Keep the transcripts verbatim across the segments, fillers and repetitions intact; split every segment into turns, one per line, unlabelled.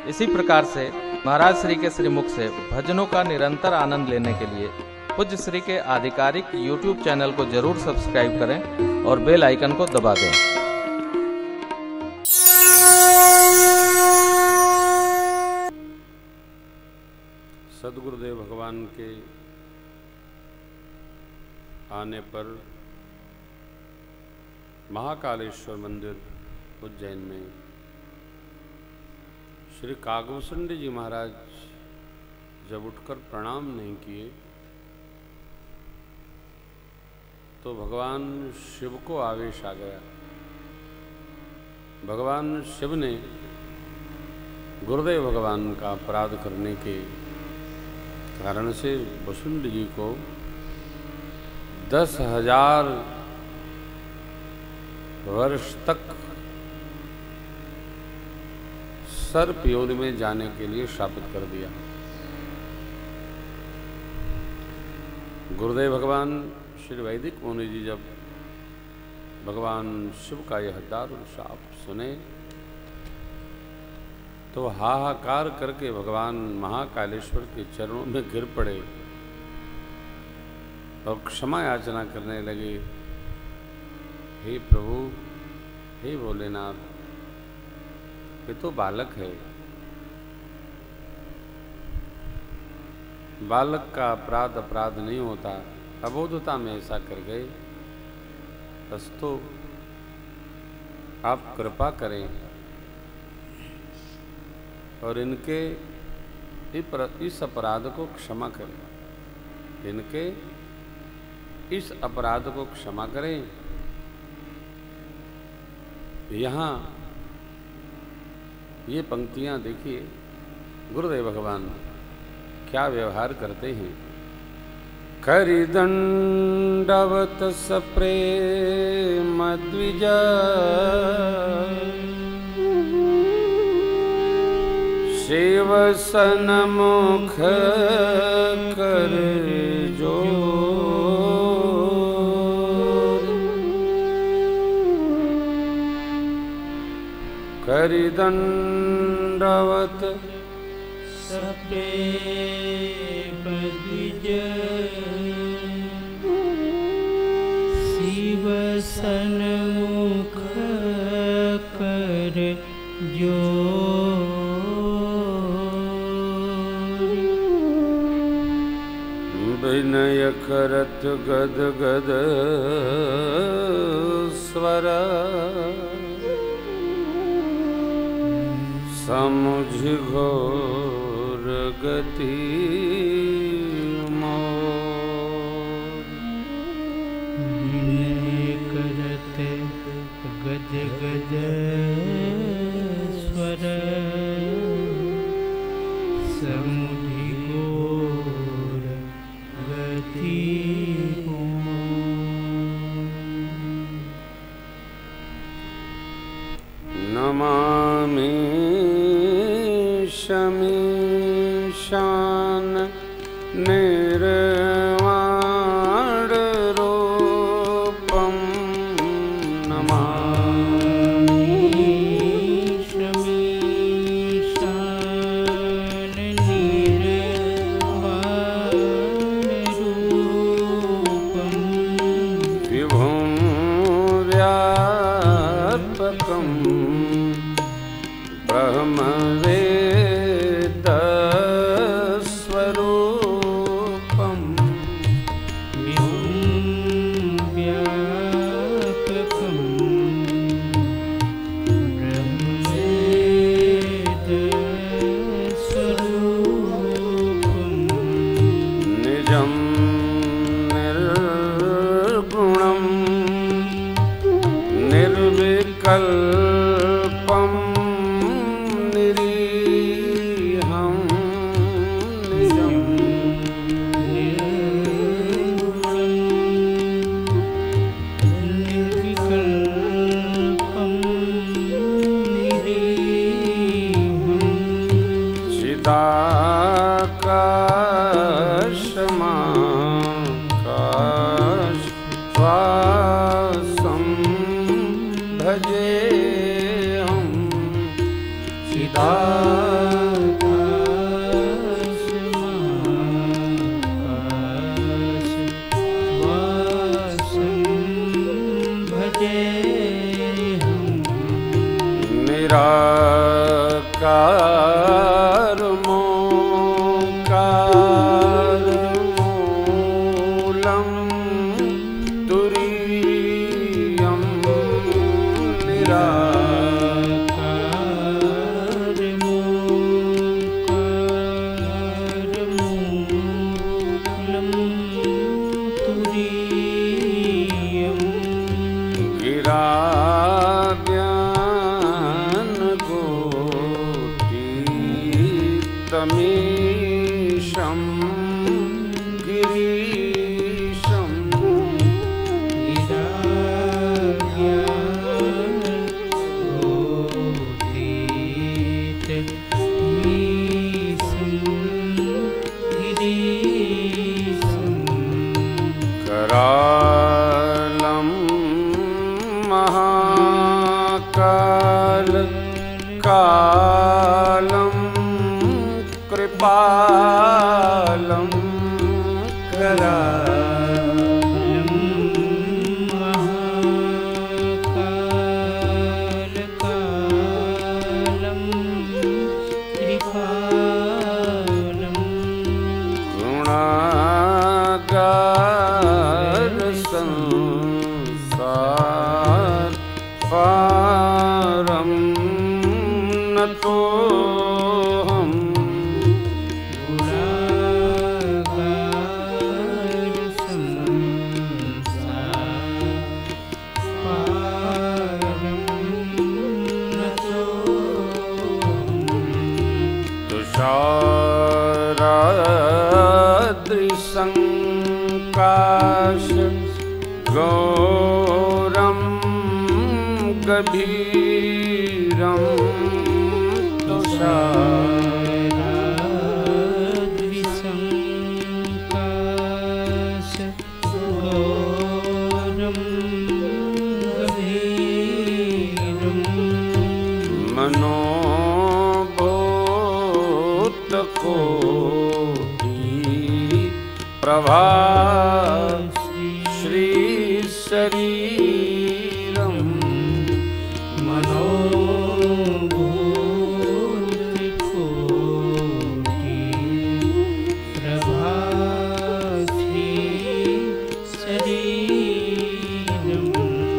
इसी प्रकार से महाराज श्री के श्रीमुख से भजनों का निरंतर आनंद लेने के लिए पूज्य श्री के आधिकारिक यूट्यूब चैनल को जरूर सब्सक्राइब करें और बेल आइकन को दबा दें।
सद्गुरुदेव भगवान के आने पर महाकालेश्वर मंदिर उज्जैन में श्री कागभूषण जी महाराज जब उठकर प्रणाम नहीं किए तो भगवान शिव को आवेश आ गया। भगवान शिव ने गुरुदेव भगवान का अपराध करने के कारण से भूषुंड जी को दस हजार वर्ष तक सर्प योनि में जाने के लिए शापित कर दिया। गुरुदेव भगवान श्री वैदिक मुनि जी जब भगवान शिव का यह दारुण शाप सुने तो हाहाकार करके भगवान महाकालेश्वर के चरणों में गिर पड़े और क्षमा याचना करने लगे। हे प्रभु, हे भोलेनाथ, ये तो बालक है, बालक का अपराध अपराध नहीं होता, अबोधता में ऐसा कर गए, बस तो आप कृपा करें और इनके इस अपराध को क्षमा करें, इनके इस अपराध को क्षमा करें। यहाँ ये पंक्तियाँ देखिए, गुरुदेव भगवान क्या व्यवहार करते हैं। करि दंडवत सप्रेम द्विज शिव सन्मुख कर जो करि दंडवत
सप्रेम द्विज शिव सन्मुख कर जोर
विनय करत गद गद स्वर समुझ घोर गति मोर।
विनय करत गद गद स्वर समुझ घोर गति
नमामि शमीशान निर्वाण रूपम नमामि
शमीशान निर्वाण रूपम
विभुं व्यापकं ब्रह्मवेद स्वरूपं
विभुं व्यापकं ब्रह्मवेद स्वरूपं
निजं निर्गुणं निर्विकल्पं निरीहं निजं
निर्विकल्पं निरीहं
चिदाकाशमाकाशवासं भजेऽहं चिदा मूलम तुरीयम निराकार
मूलम तुरीयम
गिराद्यान गोटीतमीशं गिरीशं करालं महाकाल कालं कृपालं करालं
महाकाल कालं कृपालं
गुणागार संसार पारं नतोऽहम्
गुणागार संसार पारं
तुषाराद्रिसङ्काश गौरं गभीरं तुषार
गौरं गभीरं
मनोभूतकोटि प्रभा श्री शरीरं
मनोभूतकोटि प्रभाश्री शरीरं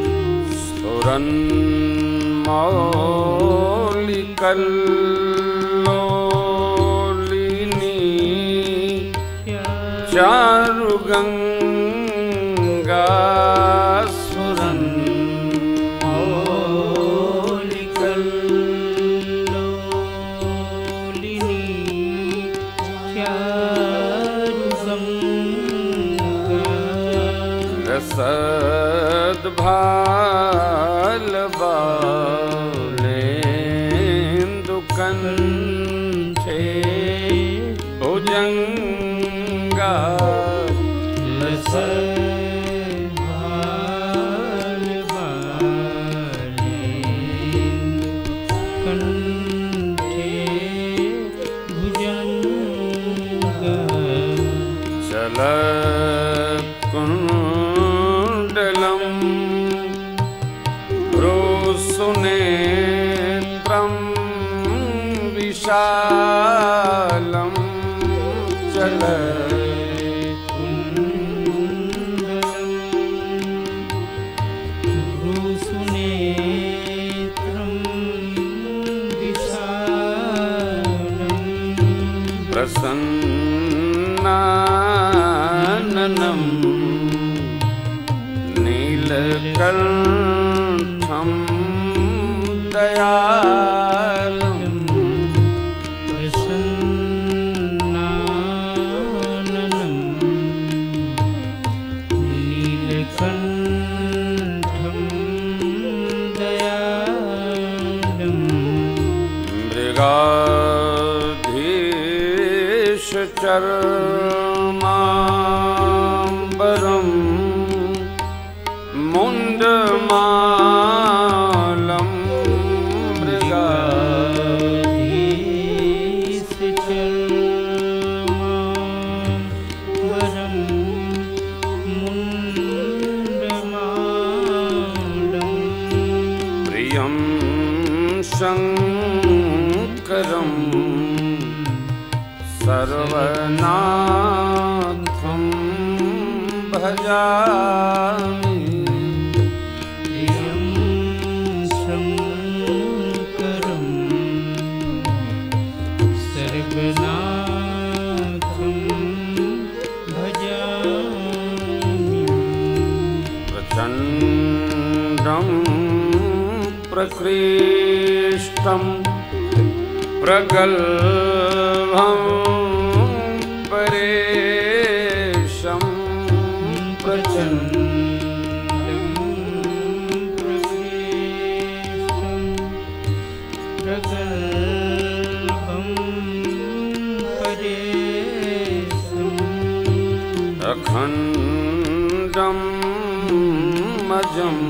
स्फुरन्मौलिकल्लोलिनी चारुगङ्गा स्फुरन्
मौलिकल्लोलिनी चारुगङ्गा
रसद्भालबालेन्दुकण्ठे भुजङ्गा
कंठे भुजंगा
चलत्कुण्डलं भ्रूसुनेत्रं विशालं चल
भ्रूसुनेत्रं विशालं
प्रसन्नाननं नीलकण्ठं दयालं
प्रसन्नाननं नीलकण्ठं दयालं
मृगाधीशचर्माम्बरं मुण्डमालं
मृगाधीशचर्माम्बरं मुण्डमालं
प्रियं शङ्कर शङ्करं सर्वनाथं भजामि।
प्रियं शङ्करं सर्वनाथं भजामि।
प्रचण्डं प्रकृष्टं प्रगल्भं परेशं
प्रचण्डं प्रकृष्टं प्रगल्भं परेशम्
अखण्डं मजं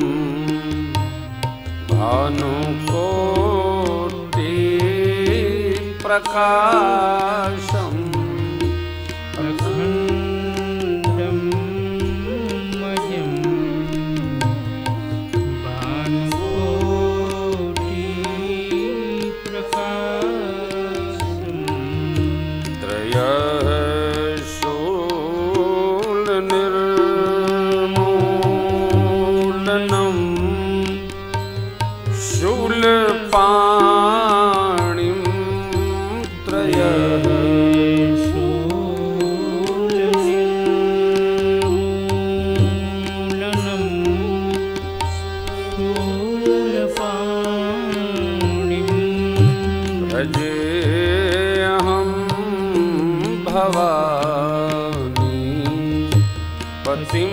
भानुकोटि प्रकाशम्
अखण्डं मयं भानुकोटि प्रकाशम्
त्रयः शूलनिर्मूलनं शूलपाणिं त्रयः
शूलनिर्मूलनं शूलपाणिं
भजेऽहं भवानी पतिं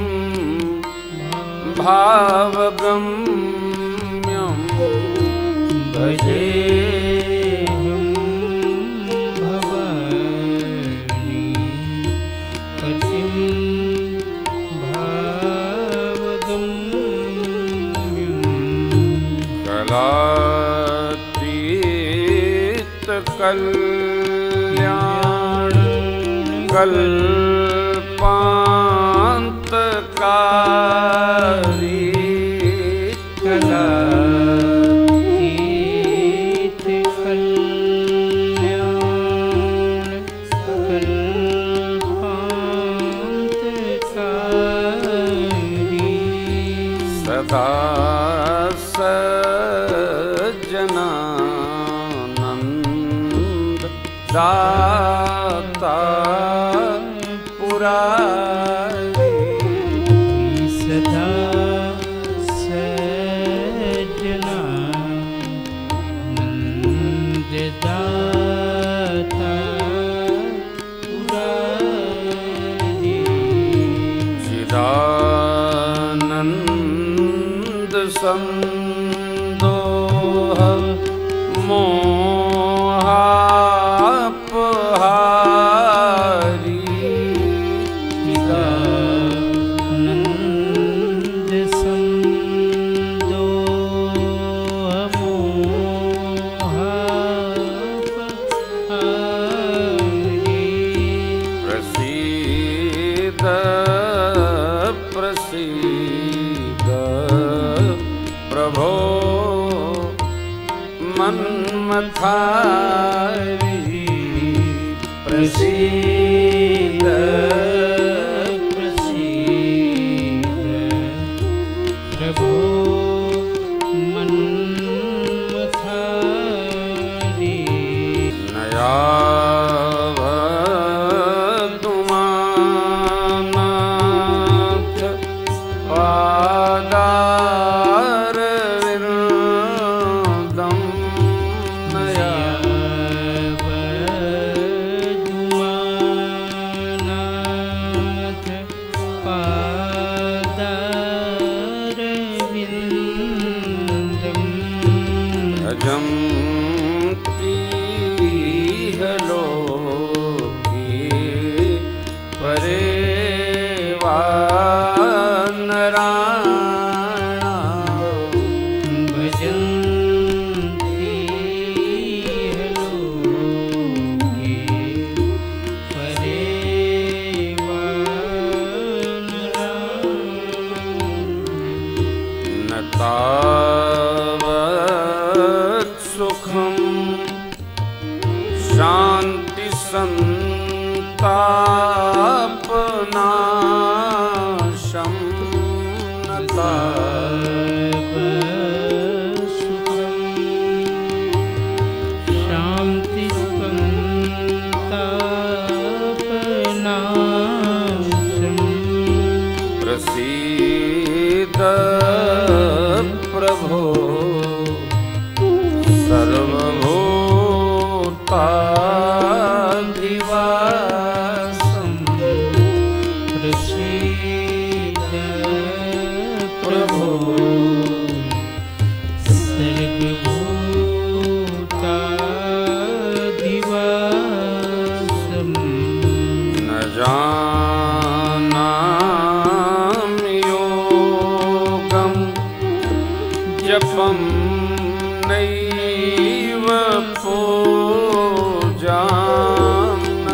भावगम्यं
भजेऽहं भवानी पतिं भावगम्यम्
कलातीतकल्याण कल्पान्तकारी
कलातीत कल्याण कल्पान्तकारी
सदा सज्जनानन्द दाता पुरारी
सदा सज्जना नन्ददाता पुरारी
चिदानन्द संदोह मोहापहारी
चिदानन्द संदोह मोहापहारी
प्रसीद प्रसीद प्रभो मन्मथारी प्रसीद
प्रसीद प्रभो मन्मथारी
नयावदुमानाथ पादारविन्दं नया
दुमानाथ पादारविन्दम्
भजं तीह लोके परे वा नराणा
भजन्ति लोके परे वा नराणा।
न तावत् सुखं संतापनाशं नता
शांति संतापनाशं
प्रसीद प्रभो सर्वभूताधिवासं
प्रसीद प्रभो सर्वभूताधिवासं
न जानामि योगं जपं नैव पूजां न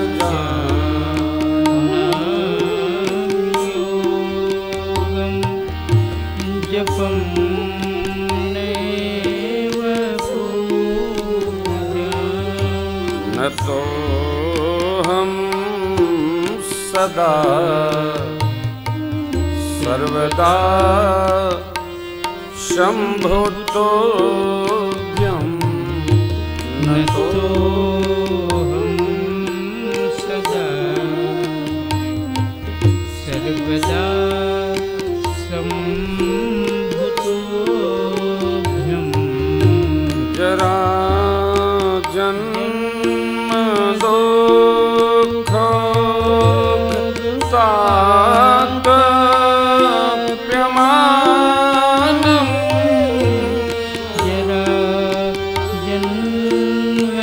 योगं जपं नैव पूजां
न तोऽहं सदा सर्वदा शम्भुतोऽभ्यं न तो
तोऽहं सदा सर्वदा सम्भुतोऽभ्यं
जरा जन्म दुःखताप्यमानं
जरा जन्म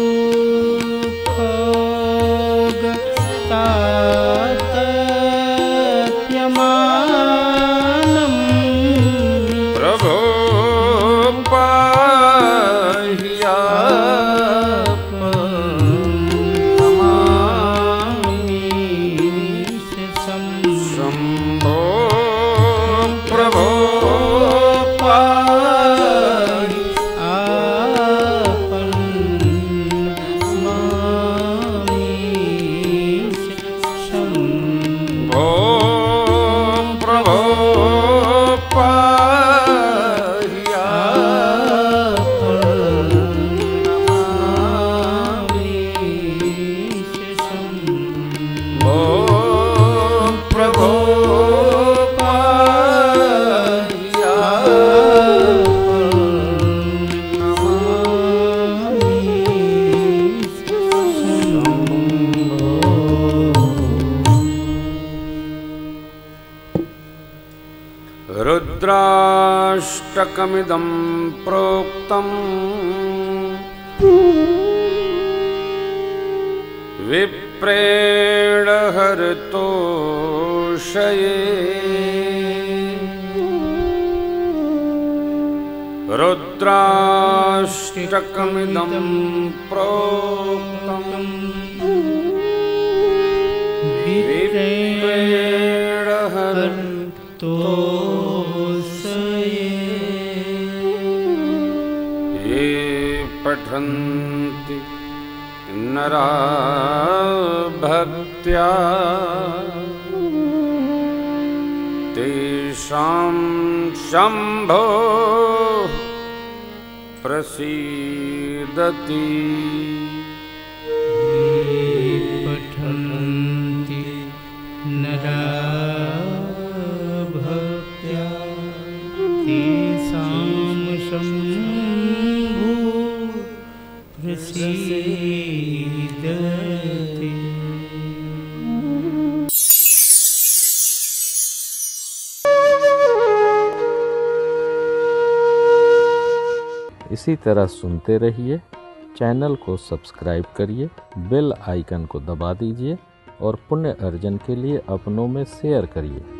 दुःखताप्यमानं
प्रभो शम्भो प्रभो पाहि शम्भो प्रभो पाहि शम्भो प्रभो रुद्राष्टकमिदं प्रोक्तम् विप्रेण हरतोषये रुद्राष्टकमिदं प्रोक्तम् विप्रेण हरतोषये ये पठन्ति नरा भक्त्या तेषां शम्भो प्रसीदति
पठन्ति नरा भक्त्या तेषां शम्भो प्रसीदति।
इसी तरह सुनते रहिए, चैनल को सब्सक्राइब करिए, बेल आइकन को दबा दीजिए और पुण्य अर्जन के लिए अपनों में शेयर करिए।